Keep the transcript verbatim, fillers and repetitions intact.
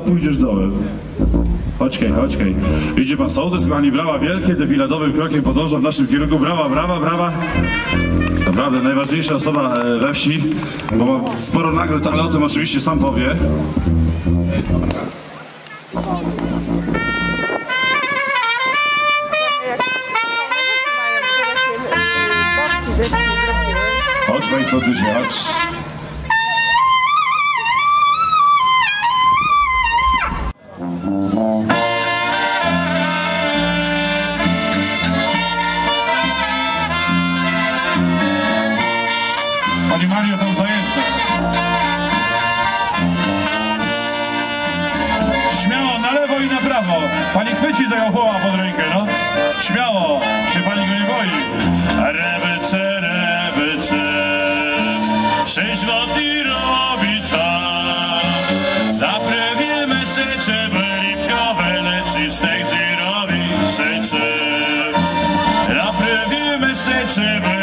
pójdziesz dołem. Chodźkej, chodźkej. Idzie pan sołtys, kochani, brawa wielkie, defiladowym krokiem podąża w naszym kierunku. Brawa, brawa, brawa. Naprawdę najważniejsza osoba we wsi, bo mam sporo nagród, ale o tym oczywiście sam powie. Chodź, panie sołtysie, chodź. Pani Mario tam zajęta. Śmiało, na lewo i na prawo. Pani chwyci tego chłopa pod rękę, no. Śmiało, się pani go nie boi. Rebyce, rebyce, przeźwoty robica. Naprawimy sycze, lipkowe, leczyste, gdzie robi sycze. Naprawimy sycze,